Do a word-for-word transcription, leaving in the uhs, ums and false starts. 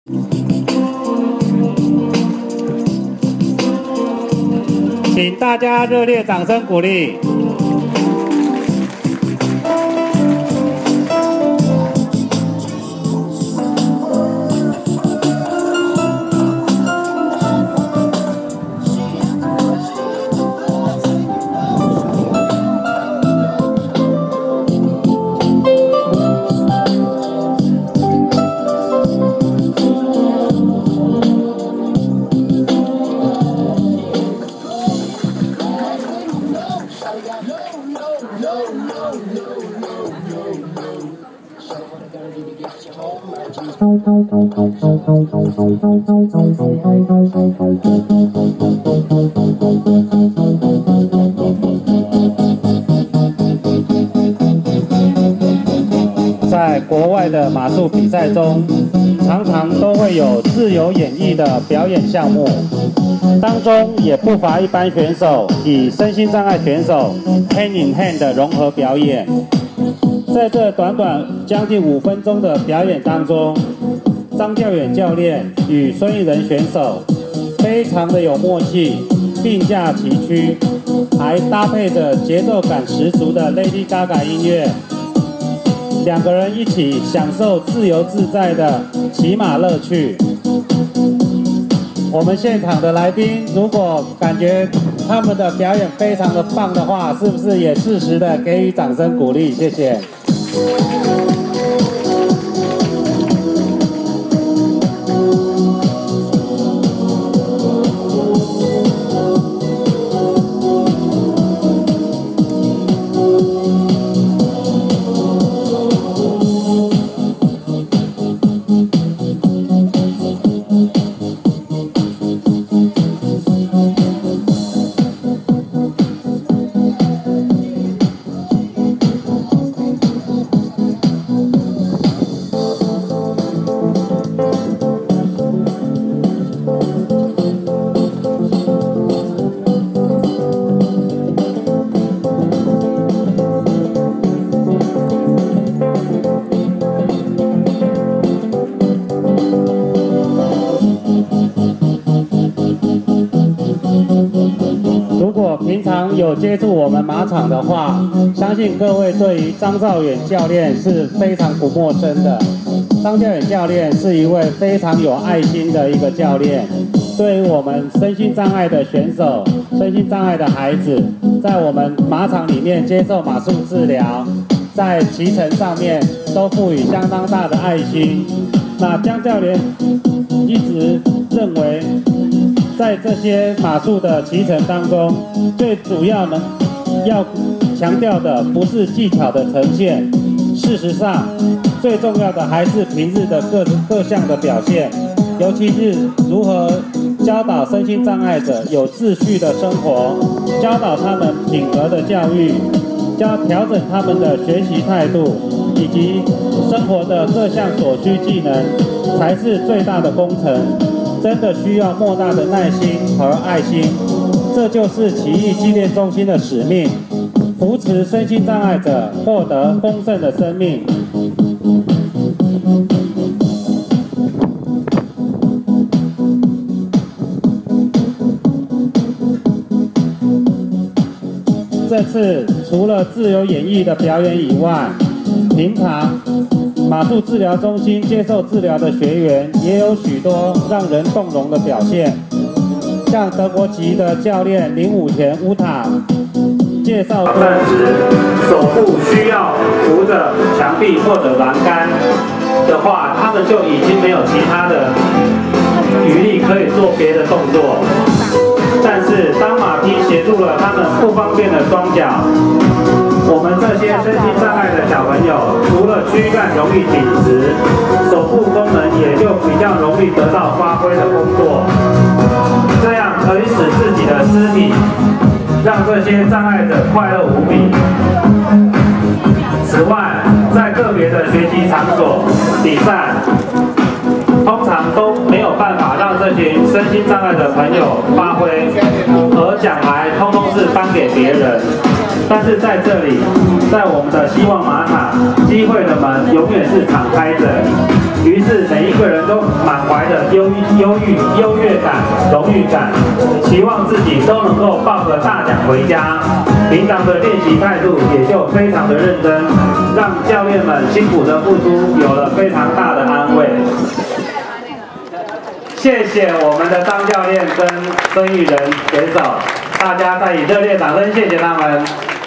请大家热烈掌声鼓励。在国外的马术比赛中，常常都会有自由演绎的表演项目，当中也不乏一般选手以身心障碍选手 hand in hand 的融合表演。在这短短将近五分钟的表演当中，张教远教练与孙艺人选手非常的有默契，并驾齐驱，还搭配着节奏感十足的 Lady Gaga 音乐，两个人一起享受自由自在的骑马乐趣。我们现场的来宾如果感觉他们的表演非常的棒的话，是不是也适时的给予掌声鼓励？谢谢。平常有接触我们马场的话，相信各位对于张兆远教练是非常不陌生的。张兆远教练是一位非常有爱心的一个教练，对于我们身心障碍的选手、身心障碍的孩子，在我们马场里面接受马术治疗，在骑乘上面都赋予相当大的爱心。那江教练一直认为，在这些马术的骑乘当中，最主要呢要强调的不是技巧的呈现，事实上最重要的还是平日的各各项的表现，尤其是如何教导身心障碍者有秩序的生活，教导他们品格的教育，教调整他们的学习态度，以及生活的各项所需技能，才是最大的工程。真的需要莫大的耐心和爱心，这就是奇艺纪念中心的使命，扶持身心障碍者获得丰盛的生命。这次除了自由演绎的表演以外，平常马术治疗中心接受治疗的学员也有许多让人动容的表现，像德国籍的教练林武田乌塔介绍站时，手部需要扶着墙壁或者栏杆的话，他们就已经没有其他的余力可以做别的动作。但是当马匹协助了他们不方便的双脚，我们这些身心障碍的小朋友，除了躯干容易挺直，手部功能也就比较容易得到发挥的工作，这样可以使自己的肢体让这些障碍者快乐无比。此外，在个别的学习场所比赛，通常都没有办法让这群身心障碍的朋友发挥，而奖牌通通是颁给别人。 但是在这里，在我们的希望马场，机会的门永远是敞开着。于是每一个人都满怀着忧忧郁、优越感、荣誉感，期望自己都能够抱个大奖回家。平常的练习态度也就非常的认真，让教练们辛苦的付出有了非常大的安慰。谢谢我们的张教练跟孙玉仁选手，大家再以热烈掌声谢谢他们。